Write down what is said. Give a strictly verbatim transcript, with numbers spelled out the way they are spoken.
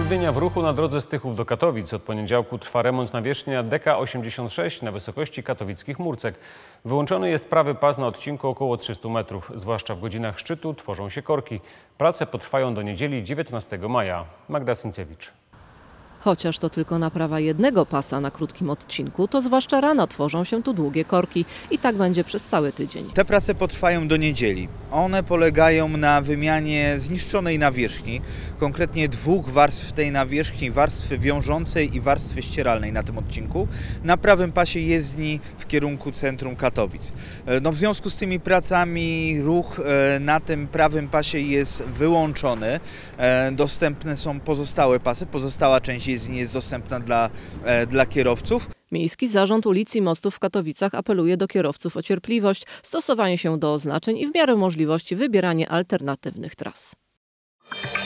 utrudnienia w ruchu na drodze z Tychów do Katowic. Od poniedziałku trwa remont nawierzchnia D K osiemdziesiąt sześć na wysokości katowickich Murcek. Wyłączony jest prawy pas na odcinku około trzystu metrów. Zwłaszcza w godzinach szczytu tworzą się korki. Prace potrwają do niedzieli dziewiętnastego maja. Magda Syncewicz. Chociaż to tylko naprawa jednego pasa na krótkim odcinku, to zwłaszcza rano tworzą się tu długie korki i tak będzie przez cały tydzień. Te prace potrwają do niedzieli. One polegają na wymianie zniszczonej nawierzchni, konkretnie dwóch warstw tej nawierzchni, warstwy wiążącej i warstwy ścieralnej na tym odcinku, na prawym pasie jezdni w kierunku centrum Katowic. No, w związku z tymi pracami ruch na tym prawym pasie jest wyłączony. Dostępne są pozostałe pasy, pozostała część jezdni jest dostępna dla, dla kierowców. Miejski Zarząd Ulic i Mostów w Katowicach apeluje do kierowców o cierpliwość, stosowanie się do oznaczeń i w miarę możliwości wybieranie alternatywnych tras.